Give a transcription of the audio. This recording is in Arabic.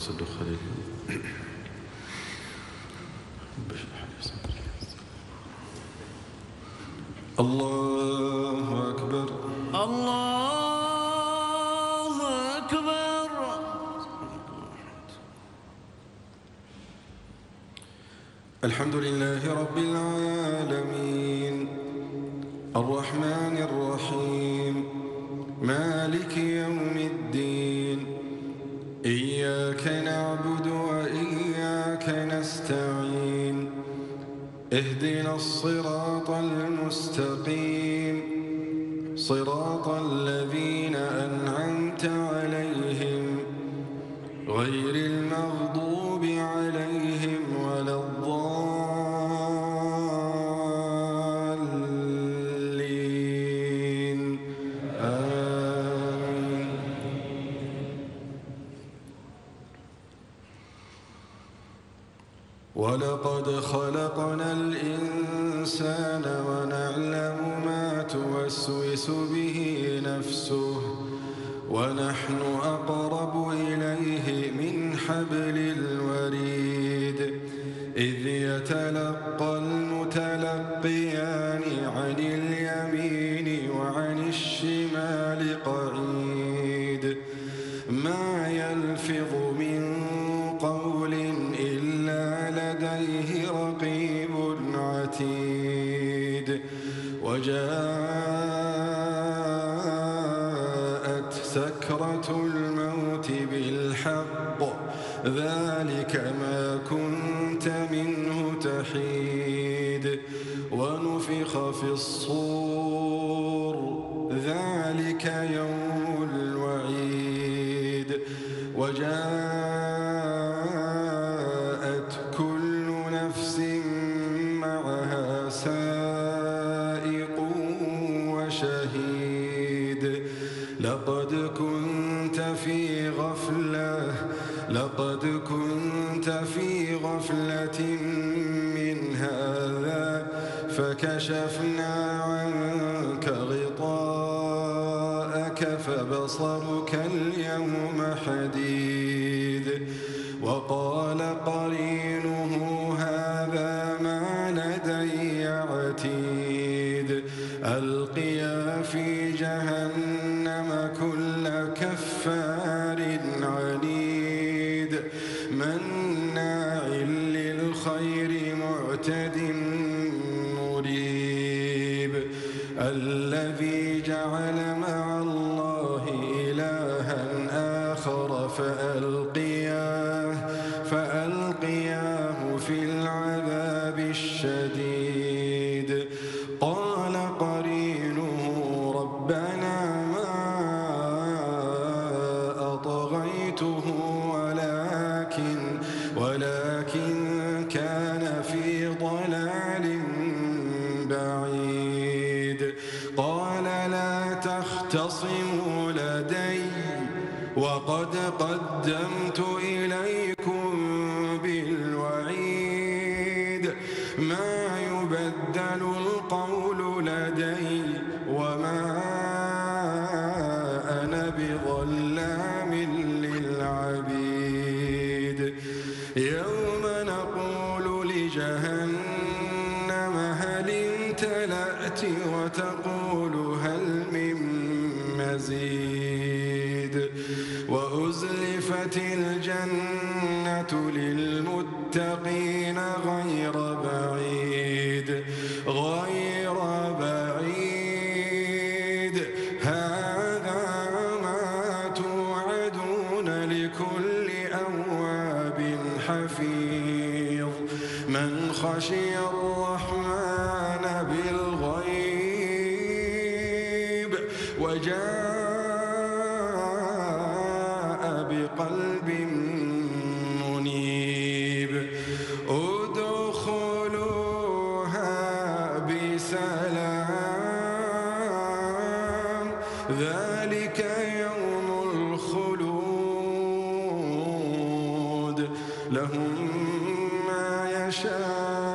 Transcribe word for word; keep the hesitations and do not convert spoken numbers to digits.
صدق خليل الله أكبر الله أكبر. الحمد لله رب العالمين الرحمن الرحيم مالك يوم الدين إياك نعبد وإياك نستعين اهدنا الصراط المستقيم صراط الذين أنعمت عليهم غير المغضوب عليهم ولا الضالين آمين. ولقد خلقنا الإنسان ونعلم ما توسوس به نفسه ونحن أقرب إليه من حبل الوريد إذ يتلقى المتلقيان عن اليمين وعن الشمال قعيد ما يلفظ من قول إلا لديه رقيب عتيد وجاءت سكرة الموت بالحق ذلك ما كنت منه تحيد ونفخ في الصور ذلك يوم الوعيد وجاءت كل نفس معها سائق وشهيد لقد كنت في غفلة لقد كنت في غفلة من هذا فكشفنا عنك غطاءك فبصرك اليوم حديد وقال قرينه هذا ما لدي عتيد ألقيا في جهنم كل كفار عنيد مناع للخير معتد مريب الذي جعل مع الله إلها آخر فألقياه فألقياه في العذاب الشديد قال قرينه ربنا ما أطغيته ولكن ولكن كان في ضلال بعيد قال لا تختصموا لدي وقد قدمت إليكم بالوعيد ما يبدل القول لدي وما أنا بظلام للعبيد يوم نقول لجهنم هل امتلأت وتقول هل من مزيد وأزلفت الجنة للمتقين غير بعيد غير بعيد هذا ما توعدون لكل أواب حفيظ من خشي الرحمن بالغيب وجاء بقلب منيب ادخلوها بسلام ذلك يوم الخلود لهم ما يشاءون